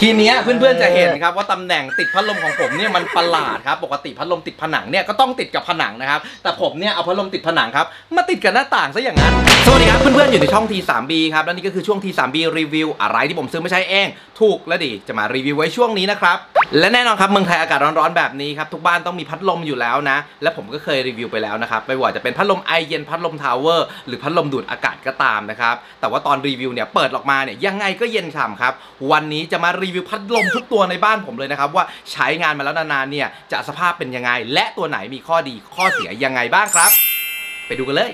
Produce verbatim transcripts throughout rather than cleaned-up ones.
ทีนี้เพื่อนๆจะเห็นครับว่าตำแหน่งติดพัดลมของผมเนี่ยมันประหลาดครับปกติพัดลมติดผนังเนี่ยก็ต้องติดกับผนังนะครับแต่ผมเนี่ยเอาพัดลมติดผนังครับมาติดกับหน้าต่างซะอย่างนั้นสวัสดีครับเพื่อนๆอยู่ในช่อง ที ทรี บี ครับและนี่ก็คือช่วง ที ทรี บี รีวิวอะไรที่ผมซื้อไม่ใช่เองถูกและดีจะมารีวิวไว้ช่วงนี้นะครับและแน่นอนครับเมืองไทยอากาศร้อนๆแบบนี้ครับทุกบ้านต้องมีพัดลมอยู่แล้วนะและผมก็เคยรีวิวไปแล้วนะครับไม่ว่าจะเป็นพัดลมไอเย็นพัดลมทาวเวอร์หรือพัดลมดูดอากาศก็ตามนะครับแต่ว่าตอนรีวิวเนี่ยเปิดออกมาเนี่ยยังไงก็เย็นฉ่ำครับวันนี้จะมารีวิวพัดลมทุกตัวในบ้านผมเลยนะครับว่าใช้งานมาแล้วนานๆเนี่ยจะสภาพเป็นยังไงและตัวไหนมีข้อดีข้อเสียยังไงบ้างครับไปดูกันเลย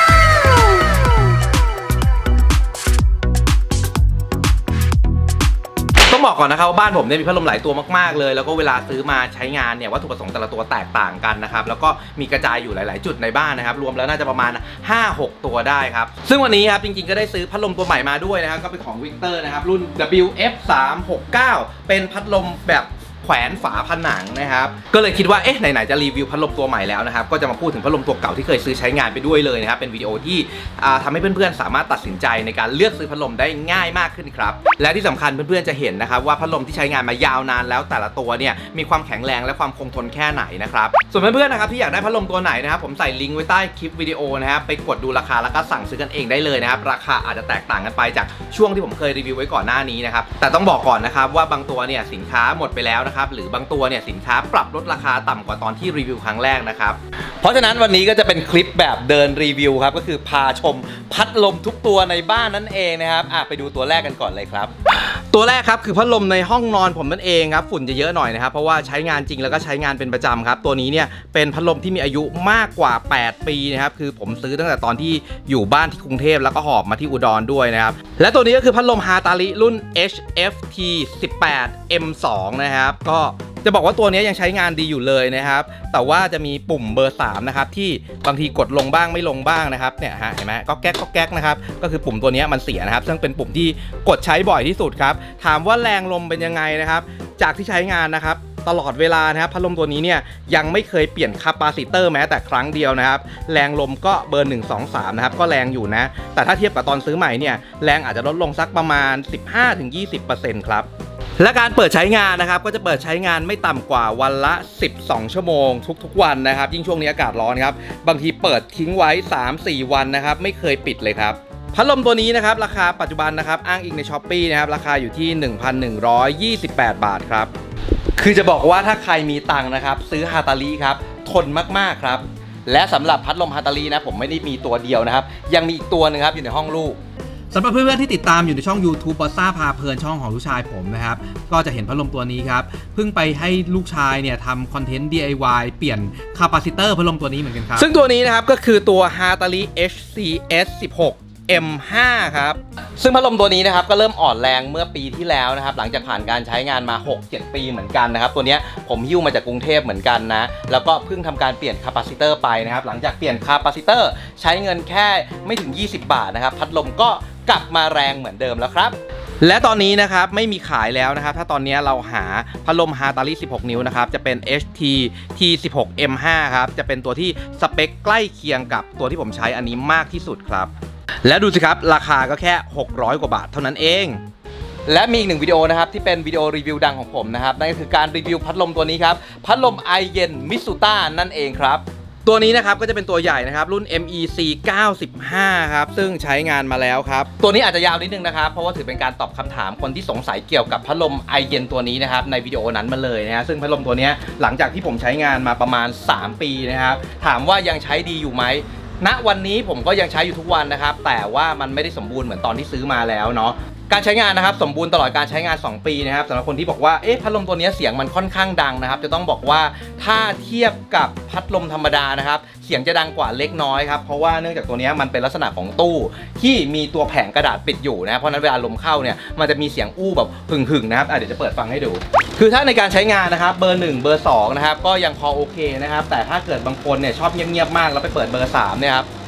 ต้องบอกก่อนนะครับว่าบ้านผมเนี่ยมีพัดลมหลายตัวมากๆเลยแล้วก็เวลาซื้อมาใช้งานเนี่ยวัตถุประสงค์แต่ละตัวแตกต่างกันนะครับแล้วก็มีกระจายอยู่หลายๆจุดในบ้านนะครับรวมแล้วน่าจะประมาณ ห้าหก ตัวได้ครับซึ่งวันนี้ครับจริงๆก็ได้ซื้อพัดลมตัวใหม่มาด้วยนะครับก็เป็นของวิกเตอร์นะครับรุ่น ดับเบิลยู เอฟ สามหกเก้า เป็นพัดลมแบบแขวนฝาผนังนะครับก็เลยคิดว่าเอ๊ะไหนๆจะรีวิวพัดลมตัวใหม่แล้วนะครับก็จะมาพูดถึงพัดลมตัวเก่าที่เคยซื้อใช้งานไปด้วยเลยนะครับเป็นวิดีโอที่ทำให้เพื่อนๆสามารถตัดสินใจในการเลือกซื้อพัดลมได้ง่ายมากขึ้นครับและที่สำคัญเพื่อนๆจะเห็นนะครับว่าพัดลมที่ใช้งานมายาวนานแล้วแต่ละตัวเนี่ยมีความแข็งแรงและความคงทนแค่ไหนนะครับส่วนเพื่อนๆนะครับที่อยากได้พัดลมตัวไหนนะครับผมใส่ลิงก์ไว้ใต้คลิปวิดีโอนะครับไปกดดูราคาแล้วก็สั่งซื้อกันเองได้เลยนะครับราคาอาจจะแตกต่างกันไปจากช่วงที่ผมเคยรีวิวไว้ก่อนหน้านี้นะครับแต่ต้องบอกก่อนนะครับว่าบางตัวเนี่ยสินค้าหมดไปแล้วนะครับหรือบางตัวสินค้าปรับลดราคาต่ำกว่าตอนที่รีวิวครั้งแรกนะครับเพราะฉะนั้นวันนี้ก็จะเป็นคลิปแบบเดินรีวิวครับก็คือพาชมพัดลมทุกตัวในบ้านนั่นเองนะครับอ่ะไปดูตัวแรกกันก่อนเลยครับตัวแรกครับคือพัดลมในห้องนอนผมนั่นเองครับฝุ่นจะเยอะหน่อยนะครับเพราะว่าใช้งานจริงแล้วก็ใช้งานเป็นประจำครับตัวนี้เนี่ยเป็นพัดลมที่มีอายุมากกว่าแปดปีนะครับคือผมซื้อตั้งแต่ตอนที่อยู่บ้านที่กรุงเทพแล้วก็หอบมาที่อุดรด้วยนะครับและตัวนี้ก็คือพัดลมฮาตาริรุ่น เอช เอฟ ที สิบแปด เอ็ม สอง นะครับก็จะบอกว่าตัวนี้ยังใช้งานดีอยู่เลยนะครับแต่ว่าจะมีปุ่มเบอร์สามนะครับที่บางทีกดลงบ้างไม่ลงบ้างนะครับเนี่ยฮะเห็นไหมก็แก๊กก็แก๊กนะครับก็คือปุ่มตัวนี้มันเสียนะครับซึ่งเป็นปุ่มที่กดใช้บ่อยที่สุดครับถามว่าแรงลมเป็นยังไงนะครับจากที่ใช้งานนะครับตลอดเวลานะครับพัดลมตัวนี้เนี่ยยังไม่เคยเปลี่ยนคาปาซิเตอร์แม้แต่ครั้งเดียวนะครับแรงลมก็เบอร์หนึ่ง สอง สามนะครับก็แรงอยู่นะแต่ถ้าเทียบกับตอนซื้อใหม่เนี่ยแรงอาจจะลดลงสักประมาณ สิบห้าถึงยี่สิบเปอร์เซ็นต์ ครับและการเปิดใช้งานนะครับก็จะเปิดใช้งานไม่ต่ำกว่าวันละสิบสองชั่วโมงทุกๆวันนะครับยิ่งช่วงนี้อากาศร้อนครับบางทีเปิดทิ้งไว้ สามสี่ วันนะครับไม่เคยปิดเลยครับพัดลมตัวนี้นะครับราคาปัจจุบันนะครับอ้างอิงใน ช้อปปี้ นะครับราคาอยู่ที่ หนึ่งพันหนึ่งร้อยยี่สิบแปด บาทครับคือจะบอกว่าถ้าใครมีตังค์นะครับซื้อฮาตาริครับทนมากๆครับและสำหรับพัดลมฮาตารินะผมไม่ได้มีตัวเดียวนะครับยังมีอีกตัวนึงครับอยู่ในห้องลูกสำหรับเพื่อนๆที่ติดตามอยู่ในช่อง ยูทูบ บอสซ่าพาเพลินช่องของลูกชายผมนะครับก็จะเห็นพัดลมตัวนี้ครับเพิ่งไปให้ลูกชายเนี่ยทำคอนเทนต์ ดี ไอ วาย เปลี่ยนคาปาซิเตอร์พัดลมตัวนี้เหมือนกันครับซึ่งตัวนี้นะครับก็คือตัว Hatari เอช ซี เอส สิบหก เอ็ม ห้า ครับซึ่งพัดลมตัวนี้นะครับก็เริ่มอ่อนแรงเมื่อปีที่แล้วนะครับหลังจากผ่านการใช้งานมา หกเจ็ด ปีเหมือนกันนะครับตัวนี้ผมหิ้วมาจากกรุงเทพเหมือนกันนะแล้วก็เพิ่งทำการเปลี่ยนคาปาซิเตอร์ไปนะครับหลังจากเปลี่ยนคาปาซิเตอร์ใช้เงินแค่ไม่ถึงยี่สิบบาทนะครับพัดลมก็กลับมาแรงเหมือนเดิมแล้วครับและตอนนี้นะครับไม่มีขายแล้วนะครับถ้าตอนนี้เราหาพัดลมฮาตาริสิบหกนิ้วนะครับจะเป็น เอช ที ที สิบหก เอ็ม ห้า ครับจะเป็นตัวที่สเปคใกล้เคียงกับตัวที่ผมใช้อันนี้มากที่สุดครับและดูสิครับราคาก็แค่หกร้อยกว่าบาทเท่านั้นเองและมีอีกหนึ่งวิดีโอนะครับที่เป็นวิดีโอรีวิวดังของผมนะครับนั่นก็คือการรีวิวพัดลมตัวนี้ครับพัดลมไอเย็นมิสุต้านั่นเองครับตัวนี้นะครับก็จะเป็นตัวใหญ่นะครับรุ่น เอ็ม อี ซี เก้าสิบห้า ครับซึ่งใช้งานมาแล้วครับตัวนี้อาจจะยาวนิดนึงนะครับเพราะว่าถือเป็นการตอบคำถามคนที่สงสัยเกี่ยวกับพัดลมไอเย็นตัวนี้นะครับในวิดีโอนั้นมาเลยนะฮะซึ่งพัดลมตัวนี้หลังจากที่ผมใช้งานมาประมาณสามปีนะครับถามว่ายังใช้ดีอยู่ไหมณวันนี้ผมก็ยังใช้อยู่ทุกวันนะครับแต่ว่ามันไม่ได้สมบูรณ์เหมือนตอนที่ซื้อมาแล้วเนาะการใช้งานนะครับสมบูรณ์ตลอดการใช้งานสองปีนะครับสำหรับคนที่บอกว่าเอ๊ะพัดลมตัวนี้เสียงมันค่อนข้างดังนะครับจะต้องบอกว่าถ้าเทียบกับพัดลมธรรมดานะครับเสียงจะดังกว่าเล็กน้อยครับเพราะว่าเนื่องจากตัวนี้มันเป็นลักษณะของตู้ที่มีตัวแผงกระดาษปิดอยู่นะเพราะนั้นเวลาลมเข้าเนี่ยมันจะมีเสียงอู้แบบหึ่งๆนะครับเดี๋ยวจะเปิดฟังให้ดูคือถ้าในการใช้งานนะครับเบอร์หนึ่งเบอร์สองนะครับก็ยังพอโอเคนะครับแต่ถ้าเกิดบางคนเนี่ยชอบเงียบๆมากแล้วไปเปิดเบอร์สามเนี่ยครับ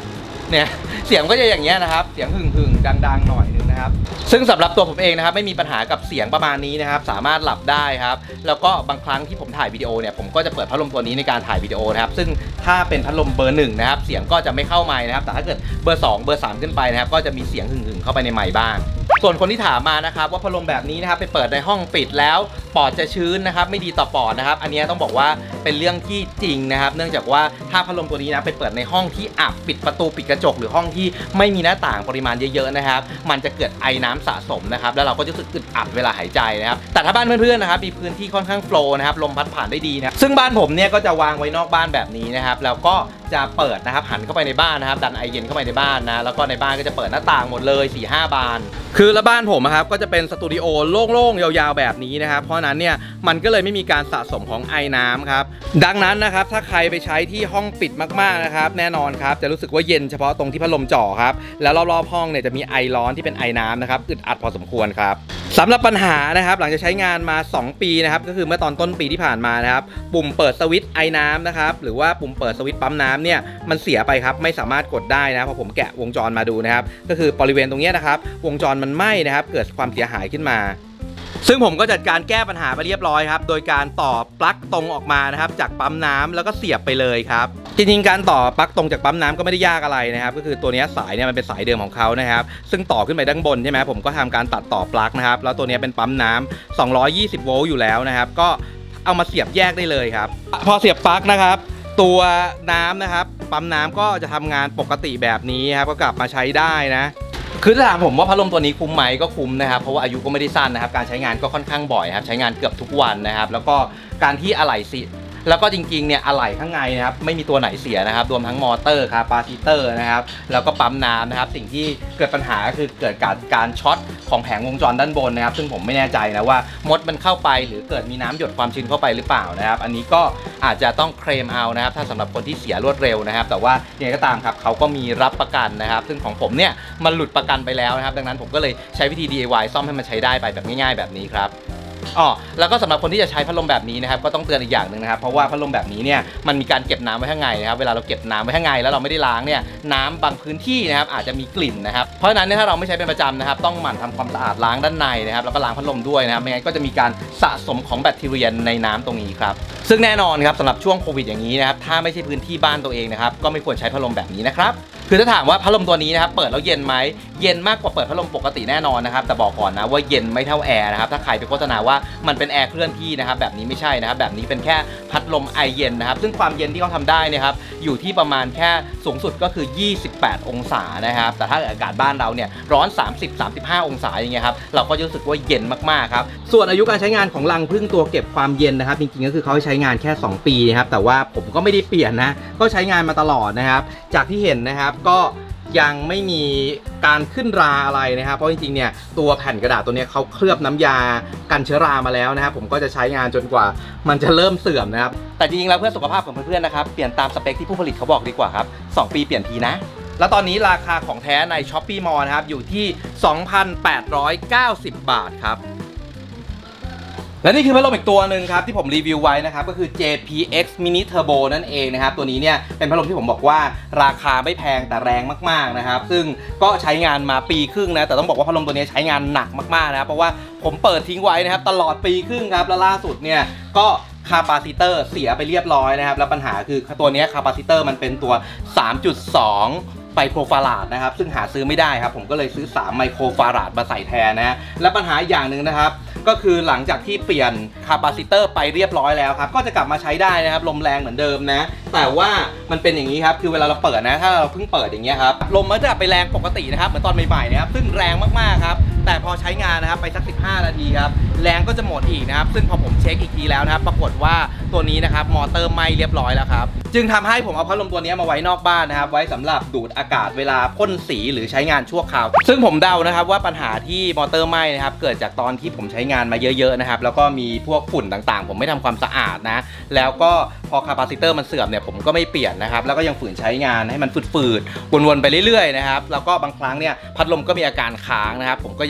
เนี่ยเสียงก็จะอย่างเงี้ยนะครับเสียงหึ่งหึ่งดังๆหน่อยนึงนะครับซึ่งสำหรับตัวผมเองนะครับไม่มีปัญหากับเสียงประมาณนี้นะครับสามารถหลับได้ครับแล้วก็บางครั้งที่ผมถ่ายวิดีโอเนี่ยผมก็จะเปิดพัดลมตัวนี้ในการถ่ายวิดีโอนะครับซึ่งถ้าเป็นพัดลมเบอร์หนึ่งนะครับเสียงก็จะไม่เข้าไมค์นะครับแต่ถ้าเกิดเบอร์สองเบอร์สามขึ้นไปนะครับก็จะมีเสียงหึ่งๆเข้าไปในไมค์บ้างส่วนคนที่ถามมานะครับว่าพัดลมแบบนี้นะครับไปเปิดในห้องปิดแล้วปอดจะชื้นนะครับไม่ดีต่อปอดนะครับอันนี้ต้องบอกว่าเป็นเรื่องที่จริงนะครับเนื่องจากว่าถ้าพัดลมตัวนี้นะไปเปิดในห้องที่อับปิดประตูปิดกระจกหรือห้องที่ไม่มีหน้าต่างปริมาณเยอะๆนะครับมันจะเกิดไอน้ำสะสมนะครับแล้วเราก็จะรู้สึกอึดอัดเวลาหายใจนะครับแต่ถ้าบ้านเพื่อนๆนะครับมีพื้นที่ค่อนข้างโฟลว์นะครับลมพัดผ่านได้ดีนะซึ่งบ้านผมเนี่ยก็จะวางไว้นอกบ้านแบบนี้นะครับแล้วก็จะเปิดนะครับหันเข้าไปในบ้านนะครับดันไอเย็นเข้าไปในบ้านนะแล้วก็ในบ้านก็จะเปิดหน้าต่างหมดเลย สี่ห้า บานคือแล้วบ้านผมครับก็จะเป็นสตูดิโอโล่งๆยาวๆแบบนี้นะครับเพราะนั้นเนี่ยมันก็เลยไม่มีการสะสมของไอน้ำครับดังนั้นนะครับถ้าใครไปใช้ที่ห้องปิดมากๆนะครับแน่นอนครับจะรู้สึกว่าเย็นเฉพาะตรงที่พัดลมจ่อครับแล้วรอบๆห้องเนี่ยจะมีไอร้อนที่เป็นไอน้ำนะครับอึดอัดพอสมควรครับสำหรับปัญหานะครับหลังจากใช้งานมาสองปีนะครับก็คือเมื่อตอนต้นปีที่ผ่านมานะครับปุ่มเปิดสวิตช์ไอน้ำนะครับหรือว่าปุ่มเปิดสวิตช์ปั๊มน้ำเนี่ยมันเสียไปครับไม่สามารถกดได้นะพอผมแกะวงจรมาดูนะครับก็คือบริเวณตรงนี้นะครับวงจรมันไหม้นะครับเกิดความเสียหายขึ้นมาซึ่งผมก็จัดการแก้ปัญหาไปเรียบร้อยครับโดยการต่อปลั๊กตรงออกมานะครับจากปั๊มน้ำแล้วก็เสียบไปเลยครับจริงๆการต่อปลั๊กตรงจากปั๊มน้ำก็ไม่ได้ยากอะไรนะครับก็คือตัวนี้สายเนี่ยมันเป็นสายเดิมของเขานะครับซึ่งต่อขึ้นไปด้านบนใช่ไหมผมก็ทำการตัดต่อปลั๊กนะครับแล้วตัวนี้เป็นปั๊มน้ำสองร้อยยี่สิบโวลต์อยู่แล้วนะครับก็เอามาเสียบแยกได้เลยครับพอเสียบปลั๊กนะครับตัวน้ำนะครับปั๊มน้ำก็จะทำงานปกติแบบนี้ครับก็กลับมาใช้ได้นะคือถ้าถามผมว่าพัดลมตัวนี้คุ้มไหมก็คุ้มนะครับเพราะว่าอายุก็ไม่ได้สั้นนะครับการใช้งานก็ค่อนข้างบ่อยครับใช้งานเกือบทุกวันนะครับแล้วก็การที่อะไหล่สิแล้วก็จริงๆเนี่ยอะไหล่ข้างในนะครับไม่มีตัวไหนเสียนะครับรวมทั้งมอเตอร์คาปาซิเตอร์นะครับแล้วก็ปั๊มน้ำนะครับสิ่งที่เกิดปัญหาก็คือเกิดการการช็อตของแผงวงจรด้านบนนะครับซึ่งผมไม่แน่ใจนะว่ามดมันเข้าไปหรือเกิดมีน้ำหยดความชื้นเข้าไปหรือเปล่านะครับอันนี้ก็อาจจะต้องเคลมเอานะครับถ้าสำหรับคนที่เสียรวดเร็วนะครับแต่ว่ายังไงก็ตามครับเขาก็มีรับประกันนะครับซึ่งของผมเนี่ยมันหลุดประกันไปแล้วนะครับดังนั้นผมก็เลยใช้วิธี ดี ไอ วาย ซ่อมให้มันใช้ได้ไปแบบง่ายๆแบบนี้ครับอ๋อแล้วก็สำหรับคนที่จะใช้พัดลมแบบนี้นะครับก็ต้องเตือนอีกอย่างหนึ่งนะครับเพราะว่าพัดลมแบบนี้เนี่ยมันมีการเก็บน้ำไว้ข้างในนะครับเวลาเราเก็บน้ำไว้ข้างในแล้วเราไม่ได้ล้างเนี่ยน้ำบางพื้นที่นะครับอาจจะมีกลิ่นนะครับเพราะฉะนั้นถ้าเราไม่ใช้เป็นประจำนะครับต้องหมั่นทำความสะอาดล้างด้านในนะครับแล้วก็ล้างพัดลมด้วยนะครับไม่งั้นก็จะมีการสะสมของแบคทีเรียในน้ำตรงนี้ครับซึ่งแน่นอนครับสำหรับช่วงโควิดอย่างนี้นะครับถ้าไม่ใช่พื้นที่บ้านตัวเองนะครับก็ไม่ควรใช้พัดลมแบบนี้นะครับคือถ้าถามว่าพัดลมตัวนี้นะครับเปิดแล้วเย็นไหมเย็นมากกว่าเปิดพัดลมปกติแน่นอนนะครับแต่บอกก่อนนะว่าเย็นไม่เท่าแอร์นะครับถ้าใครไปโฆษณาว่ามันเป็นแอร์เคลื่อนที่นะครับแบบนี้ไม่ใช่นะครับแบบนี้เป็นแค่พัดลมไอเย็นนะครับซึ่งความเย็นที่เขาทำได้นะครับอยู่ที่ประมาณแค่สูงสุดก็คือยี่สิบแปดองศานะครับแต่ถ้าอากาศบ้านเราเนี่ยร้อน สามสิบ สามสิบห้า องศาอย่างเงี้ยครับเราก็รู้สึกว่าเย็นมากๆครับส่วนอายุการใช้งานของรังผึ้งตัวเก็บความเย็นนะครับจริงๆก็คือเขาใช้งานแค่สองปีนะครับแต่ว่าผมก็ไม่ได้เปลี่ยนนะก็ใช้งานมาตลอดนะครับจากที่เห็นนะครับก็ยังไม่มีการขึ้นราอะไรนะครับเพราะจริงๆเนี่ยตัวแผ่นกระดาษตัวนี้เขาเคลือบน้ำยากันเชื้อรามาแล้วนะครับผมก็จะใช้งานจนกว่ามันจะเริ่มเสื่อมนะครับแต่จริงๆแล้วเพื่อสุขภาพของเพื่อนๆนะครับเปลี่ยนตามสเปคที่ผู้ผลิตเขาบอกดีกว่าครับสองปีเปลี่ยนทีนะแล้วตอนนี้ราคาของแท้ใน ช้อปปี้ มอลล์ นะครับอยู่ที่ สองพันแปดร้อยเก้าสิบ บาทครับและนี่คือพัดลมอีกตัวหนึ่งครับที่ผมรีวิวไว้นะครับก็คือ เจ พี เอ็กซ์ Mini Turbo นั่นเองนะครับตัวนี้เนี่ยเป็นพัดลมที่ผมบอกว่าราคาไม่แพงแต่แรงมากๆนะครับซึ่งก็ใช้งานมาปีครึ่งนะแต่ต้องบอกว่าพัดลมตัวนี้ใช้งานหนักมากๆนะครับเพราะว่าผมเปิดทิ้งไว้นะครับตลอดปีครึ่งครับแล้วล่าสุดเนี่ยก็คาปาซิเตอร์เสียไปเรียบร้อยนะครับแล้วปัญหาคือตัวนี้คาปาซิเตอร์มันเป็นตัว สามจุดสองไมโครฟาราดนะครับซึ่งหาซื้อไม่ได้ครับผมก็เลยซื้อสามไมโครฟาราดมาใส่แทนนะและปัญหาอย่างหนึ่งนะครับก็คือหลังจากที่เปลี่ยนคาปาซิเตอร์ไปเรียบร้อยแล้วครับก็จะกลับมาใช้ได้นะครับลมแรงเหมือนเดิมนะแต่ว่ามันเป็นอย่างนี้ครับคือเวลาเราเปิดนะถ้าเราเพิ่งเปิดอย่างเงี้ยครับลมมันจะไปแรงปกตินะครับเหมือนตอนใหม่ๆนะครับซึ่งแรงมากๆครับแต่พอใช้งานนะครับไปสักสิบห้านาทีครับแรงก็จะหมดอีกนะครับซึ่งพอผมเช็คอีกทีแล้วนะครับปรากฏว่าตัวนี้นะครับมอเตอร์ไหม้เรียบร้อยแล้วครับจึงทำให้ผมเอาพัดลมตัวนี้มาไว้นอกบ้านนะครับไว้สำหรับดูดอากาศเวลาพ่นสีหรือใช้งานชั่วคราวซึ่งผมเดานะครับว่าปัญหาที่มอเตอร์ไหม้นะครับเกิดจากตอนที่ผมใช้งานมาเยอะๆนะครับแล้วก็มีพวกฝุ่นต่างๆผมไม่ทำความสะอาดนะแล้วก็พอคาปาซิเตอร์มันเสื่อมเนี่ยผมก็ไม่เปลี่ยนนะครับแล้วก็ยังฝืนใช้งานให้มันฝืดๆวนๆไปเรื่อยๆนะครับแล้วก็บางครั้งเนี่ยพัดลมก็มีอาการค้างนะครับผมก็ยัง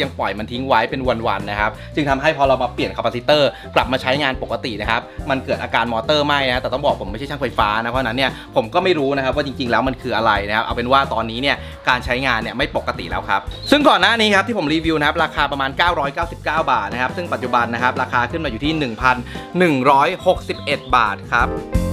ยังปล่อยมันทิ้งไว้เป็นวันๆนะครับจึงทำให้พอเรามาเปลี่ยนคาปาซิเตอร์กลับมาใช้งานปกตินะครับมันเกิดอาการมอเตอร์ไหม้นะแต่ต้องบอกผมไม่ใช่ช่างไฟฟ้านะเพราะนั้นเนี่ยผมก็ไม่รู้นะครับว่าจริงๆแล้วมันคืออะไรนะครับเอาเป็นว่าตอนนี้เนี่ยการใช้งานเนี่ยไม่ปกติแล้วครับซึ่งก่อนหน้านี้ครับที่ผมรีวิวนะครับราคาประมาณเก้าร้อยเก้าสิบเก้าบาทนะครับซึ่งปัจจุบันนะครับราคาขึ้นมาอยู่ที่ หนึ่งพันหนึ่งร้อยหกสิบเอ็ด บาทครับ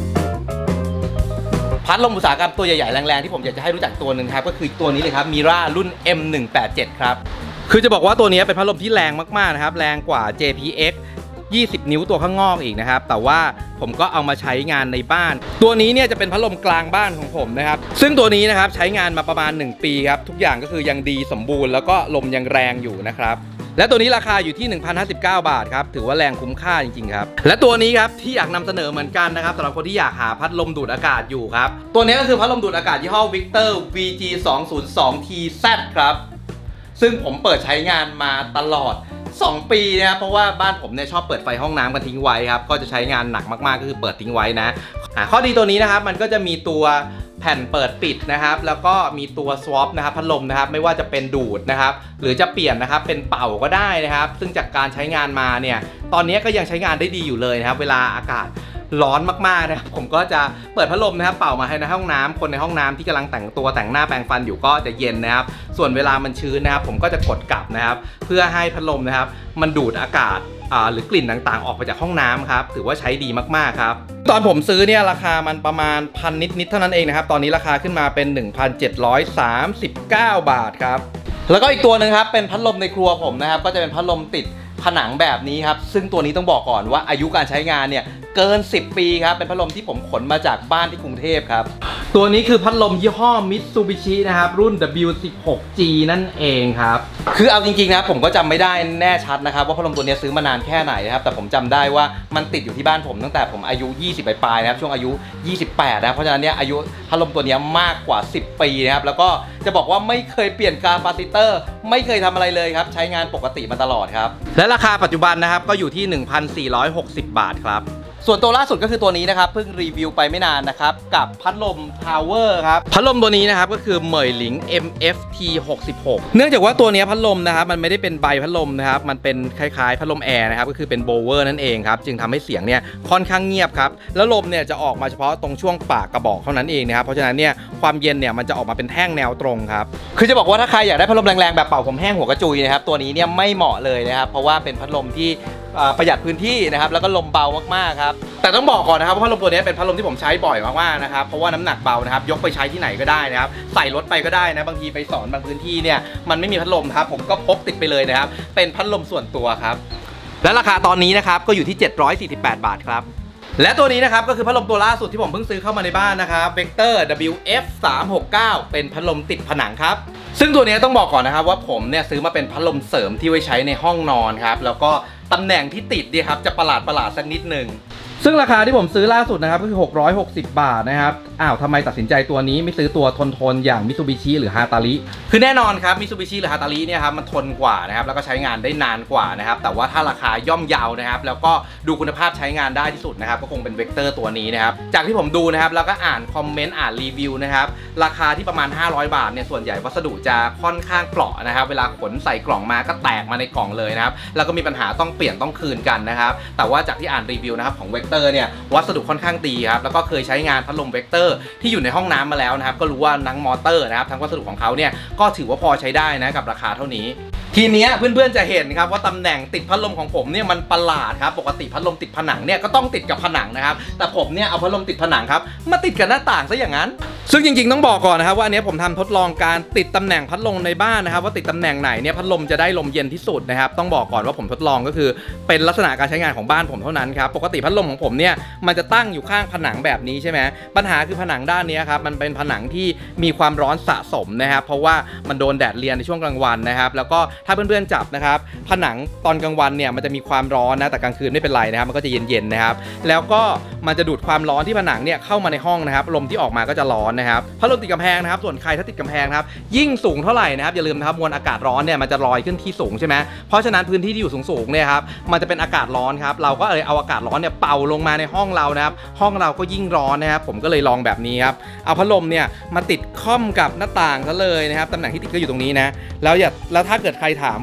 พัดลมอุตสาหกรรมตัวใหญ่ๆแรงๆที่ผมอยากจะให้รู้จักตัวหนึ่งครับก็คือตัวนี้เลยครับมิรารุ่น เอ็ม หนึ่งแปดเจ็ด ครับคือจะบอกว่าตัวนี้เป็นพัดลมที่แรงมากๆนะครับแรงกว่า เจ พี เอ็กซ์ ยี่สิบ นิ้วตัวข้างนอกอีกนะครับแต่ว่าผมก็เอามาใช้งานในบ้านตัวนี้เนี่ยจะเป็นพัดลมกลางบ้านของผมนะครับซึ่งตัวนี้นะครับใช้งานมาประมาณหนึ่งปีครับทุกอย่างก็คือยังดีสมบูรณ์แล้วก็ลมยังแรงอยู่นะครับและตัวนี้ราคาอยู่ที่ หนึ่งพันห้าสิบเก้า บาทครับถือว่าแรงคุ้มค่าจริงๆครับและตัวนี้ครับที่อยากนำเสนอเหมือนกันนะครับสำหรับคนที่อยากหาพัดลมดูดอากาศอยู่ครับตัวนี้ก็คือพัดลมดูดอากาศยี่ห้อ Victor วี จี สองศูนย์สอง ที แซด ครับซึ่งผมเปิดใช้งานมาตลอดสองปีนะครับเพราะว่าบ้านผมเนี่ยชอบเปิดไฟห้องน้ำกันทิ้งไว้ครับก็จะใช้งานหนักมากๆก็คือเปิดทิ้งไว้นะข้อดีตัวนี้นะครับมันก็จะมีตัวแผ่นเปิดปิดนะครับแล้วก็มีตัว swap นะครับพัดลมนะครับไม่ว่าจะเป็นดูดนะครับหรือจะเปลี่ยนนะครับเป็นเป่าก็ได้นะครับซึ่งจากการใช้งานมาเนี่ยตอนนี้ก็ยังใช้งานได้ดีอยู่เลยนะครับเวลาอากาศร้อนมากๆนะครับผมก็จะเปิดพัดลมนะครับเป่ามาให้ในห้องน้ำคนในห้องน้ำที่กำลังแต่งตัวแต่งหน้าแปรงฟันอยู่ก็จะเย็นนะครับส่วนเวลามันชื้นนะครับผมก็จะกดกลับนะครับเพื่อให้พัดลมนะครับมันดูดอากาศหรือกลิ่นต่างๆออกไปจากห้องน้ำครับถือว่าใช้ดีมากๆครับตอนผมซื้อเนี่ยราคามันประมาณพันนิดๆเท่านั้นเองนะครับตอนนี้ราคาขึ้นมาเป็น หนึ่งพันเจ็ดร้อยสามสิบเก้า บาทครับแล้วก็อีกตัวหนึ่งครับเป็นพัดลมในครัวผมนะครับก็จะเป็นพัดลมติดผนังแบบนี้ครับซึ่งตัวนี้ต้องบอกก่อนว่าอายุการใช้งานเนี่ยเกินสิบปีครับเป็นพัดลมที่ผมขนมาจากบ้านที่กรุงเทพครับตัวนี้คือพัดลมยี่ห้อ Mitsubishi นะครับรุ่น ดับเบิลยู สิบหก จี นั่นเองครับคือเอาจริงๆนะผมก็จำไม่ได้แน่ชัดนะครับว่าพัดลมตัวนี้ซื้อมานานแค่ไหนนะครับแต่ผมจำได้ว่ามันติดอยู่ที่บ้านผมตั้งแต่ผมอายุยี่สิบปลายๆนะครับช่วงอายุยี่สิบแปดนะเพราะฉะนั้นเนี่ยอายุพัดลมตัวนี้มากกว่าสิบปีนะครับแล้วก็จะบอกว่าไม่เคยเปลี่ยนคาปาซิเตอร์ไม่เคยทำอะไรเลยครับใช้งานปกติมาตลอดครับและราคาปัจจุบันนะครับก็อยู่ที่ หนึ่งพันสี่ร้อยหกสิบ บาทครับส่วนตัวล่าสุดก็คือตัวนี้นะครับเพิ่งรีวิวไปไม่นานนะครับกับพัดลมทาวเวอร์ครับพัดลมตัวนี้นะครับก็คือเหมยหลิง เอ็ม เอฟ ที หกสิบหก เนื่องจากว่าตัวนี้พัดลมนะครับมันไม่ได้เป็นใบพัดลมนะครับมันเป็นคล้ายๆพัดลมแอร์นะครับก็คือเป็นโบเวอร์นั่นเองครับจึงทำให้เสียงเนี่ยค่อนข้างเงียบครับแล้วลมเนี่ยจะออกมาเฉพาะตรงช่วงปากกระบอกเท่านั้นเองนะครับเพราะฉะนั้นเนี่ยความเย็นเนี่ยมันจะออกมาเป็นแท่งแนวตรงครับคือจะบอกว่าถ้าใครอยากได้พัดลมแรงๆแบบเป่าผมแห้งหัวกระจุยนะครับตัวนี้เนี่ยไม่เหมาะเลยนะครับเพราะว่าเป็นพัดลมที่ประหยัดพื้นที่นะครับแล้วก็ลมเบามากๆครับแต่ต้องบอกก่อนนะครับว่าพัดลมตัวนี้เป็นพัดลมที่ผมใช้บ่อยมากๆนะครับเพราะว่าน้ำหนักเบานะครับยกไปใช้ที่ไหนก็ได้นะครับใส่รถไปก็ได้นะบางทีไปสอนบางพื้นที่เนี่ยมันไม่มีพัดลมครับผมก็พกติดไปเลยนะครับเป็นพัดลมส่วนตัวครับและราคาตอนนี้นะครับก็อยู่ที่เจ็ดร้อยสี่สิบแปด บาทครับและตัวนี้นะครับก็คือพัดลมตัวล่าสุดที่ผมเพิ่งซื้อเข้ามาในบ้านนะครับ Vector ดับเบิลยู เอฟ สามหกเก้า เป็นพัดลมติดผนังครับซึ่งตัวนี้ต้องบอกก่อนนะครับว่าผมเนี่ยซื้อมาเป็นพัดลมเสริมที่ไว้ใช้ในห้องนอนครับแล้วก็ตำแหน่งที่ติดเนี่ยครับจะประหลาดประหลาดสักนิดหนึ่งซึ่งราคาที่ผมซื้อล่าสุดนะครับก็คือหกร้อยหกสิบบาทนะครับอ้าวทำไมตัดสินใจตัวนี้ไม่ซื้อตัวทนๆอย่าง Mitsubishi หรือ Hatari คือแน่นอนครับ Mitsubishi หรือ Hatari เนี่ยครับมันทนกว่านะครับแล้วก็ใช้งานได้นานกว่านะครับแต่ว่าถ้าราคาย่อมเยานะครับแล้วก็ดูคุณภาพใช้งานได้ที่สุดนะครับก็คงเป็น Vector ตัวนี้นะครับจากที่ผมดูนะครับแล้วก็อ่านคอมเมนต์อ่านรีวิวนะครับราคาที่ประมาณห้าร้อยบาทเนี่ยส่วนใหญ่วัสดุจะค่อนข้างเปราะนะครับเวลาขนใส่กล่องมาก็แตกมาในกล่องเลยนะครับแล้วก็มีปัญหาต้องเปลี่ยนต้องคืนกันนะครับแต่ว่าจากที่อ่านรีวิวนะครับของ Vector เนี่ยวัสดุค่อนข้างดีครับแล้วก็เคยใช้งานพัดลม Vector ที่อยู่ในห้องน้ำมาแล้วนะครับก็รู้ว่าทั้งมอเตอร์นะครับทั้งวัสดุของเขาเนี่ยก็ถือว่าพอใช้ได้นะกับราคาเท่านี้ทีนี้เพื่อนๆจะเห็นครับว่าตำแหน่งติดพัดลมของผมเนี่ยมันประหลาดครับปกติพัดลมติดผนังเนี่ยก็ต้องติดกับผนังนะครับแต่ผมเนี่ยเอาพัดลมติดผนังครับมาติดกับหน้าต่างซะอย่างนั้นซึ่งจริงๆต้องบอกก่อนนะครับว่าอันนี้ผมทำทดลองการติดตำแหน่งพัดลมในบ้านนะครับว่าติดตำแหน่งไหนเนี่ยพัดลมจะได้ลมเย็นที่สุดนะครับต้องบอกก่อนว่าผมทดลองก็คือเป็นลักษณะการใช้งานของบ้านผมเท่านั้นครับปกติพัดลมของผมเนี่ยมันจะตั้งอยู่ข้างผนังแบบนี้ใช่ไหมปัญหาคือผนังด้านนี้ครับมันเป็นผนังที่มีความร้อนสะสมนะครับเพราะว่ามันโดนแดดเรียนในช่วงกลางวันนะครับแล้วก็ถ้าเพื่อนๆจับนะครับผนังตอนกลางวันเนี่ยมันจะมีความร้อนนะแต่กลางคืนไม่เป็นไรนะครับมันก็จะเย็นๆนะครับแล้วก็มันจะดูดความร้อนที่ผนังเนี่ยเข้ามาในห้องนะครับลมที่ออกมาก็จะร้อนนะครับพัดลมติดกำแพงนะครับส่วนใครถ้าติดกำแพงครับยิ่งสูงเท่าไหร่นะครับอย่าลืมนะครับมวลอากาศร้อนเนี่ยมันจะลอยขึ้นที่สูงใช่ไหมเพราะฉะนั้นพื้นที่ที่อยู่สูงๆเนี่ยครับมันจะเป็นอากาศร้อนครับเราก็เลยเอาอากาศร้อนเนี่ยเป่าลงมาในห้องเรานะครับห้องเราก็ยิ่งร้อนนะครับผมก็เลยลองแบบนี้ครับเอาพัดลมเนี่ยมาติดค่อมกับหน้าต่างซะเลยนะครับตำแหน่งที่ติดก็อยู่ตรงนี้นะแล้วอย่าแล้วถ้าเกิดใครถามว่า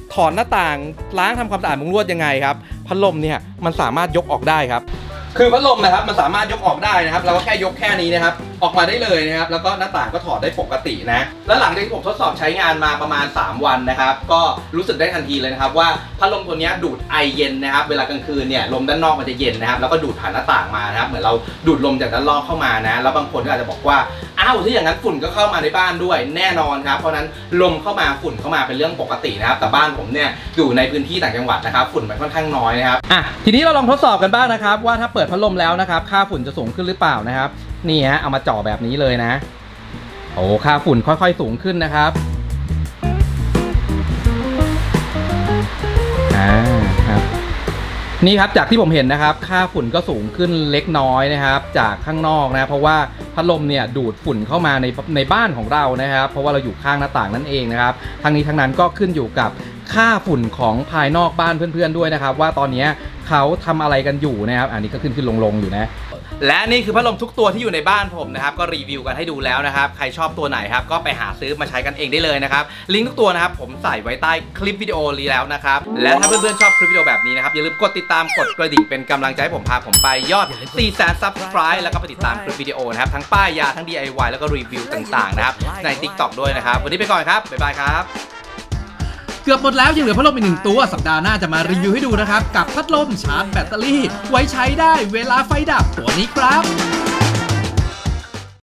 ถอนหน้าต่างล้างทำความสะอาดมุ้งลวดยังไงครับพัดลมเนี่ยมันสามารถยกออกได้ครับคือพัดลมนะครับมันสามารถยกออกได้นะครับเราก็แค่ยกแค่นี้นะครับออกมาได้เลยนะครับแล้วก็หน้าต่างก็ถอดได้ปกตินะแล้วหลังจากที่ผมทดสอบใช้งานมาประมาณสามวันนะครับก็รู้สึกได้ทันทีเลยนะครับว่าพัดลมตัวนี้ดูดไอเย็นนะครับเวลากลางคืนเนี่ยลมด้านนอกมันจะเย็นนะครับแล้วก็ดูดผ่านหน้าต่างมานะครับเหมือนเราดูดลมจากด้านนอกเข้ามานะแล้วบางคนก็อาจจะบอกว่าอ้าวที่อย่างนั้นฝุ่นก็เข้ามาในบ้านด้วยแน่นอนครับเพราะนั้นลมเข้ามาฝุ่นเข้ามาเป็นเรื่องปกตินะครับแต่บ้านผมเนี่ยอยู่ในพื้นที่ต่างจังหวัดนะครับฝุ่นมันค่อนข้างน้อยนะครับอ่ะทีนี้เราลองทดสอบกันบ้างนะครับว่าถ้าเปิดพัดลมแล้วนะครับค่าฝุ่นจะสูงขึ้นหรือเปล่านะครับนี่ฮะเอามาจ่อแบบนี้เลยนะโอ้ค่าฝุ่นค่อยๆสูงขึ้นนะครับอ่าครับนี่ครับจากที่ผมเห็นนะครับค่าฝุ่นก็สูงขึ้นเล็กน้อยนะครับจากข้างนอกนะเพราะว่าพัดลมเนี่ยดูดฝุ่นเข้ามาในในบ้านของเรานะครับเพราะว่าเราอยู่ข้างหน้าต่างนั่นเองนะครับทั้งนี้ทั้งนั้นก็ขึ้นอยู่กับค่าฝุ่นของภายนอกบ้านเพื่อนๆด้วยนะครับว่าตอนนี้เขาทำอะไรกันอยู่นะครับอันนี้ก็ขึ้นขึ้นลงๆอยู่นะและนี่คือพัดลมทุกตัวที่อยู่ในบ้านผมนะครับก็รีวิวกันให้ดูแล้วนะครับใครชอบตัวไหนครับก็ไปหาซื้อมาใช้กันเองได้เลยนะครับลิงก์ทุกตัวนะครับผมใส่ไว้ใต้คลิปวิดีโอนี้แล้วนะครับและถ้าเพื่อนๆชอบคลิปวิดีโอแบบนี้นะครับอย่าลืมกดติดตามกดกระดิ่งเป็นกำลังใจให้ผมพาผมไปยอด สี่แสน ซับสไครบ์ แล้วก็ไปติดตามคลิปวิดีโอนะครับทั้งป้ายยาทั้ง ดี ไอ วาย แล้วก็รีวิวต่างๆนะครับใน ติ๊กต็อก ด้วยนะครับวันนี้ไปก่อนครับบ๊ายบายครับเกือบหมดแล้วยังเหลือพัดลมอีกหนึ่งตัวสัปดาห์หน้าจะมารีวิวให้ดูนะครับกับพัดลมชาร์จแบตเตอรี่ไว้ใช้ได้เวลาไฟดับตัวนี้ครับ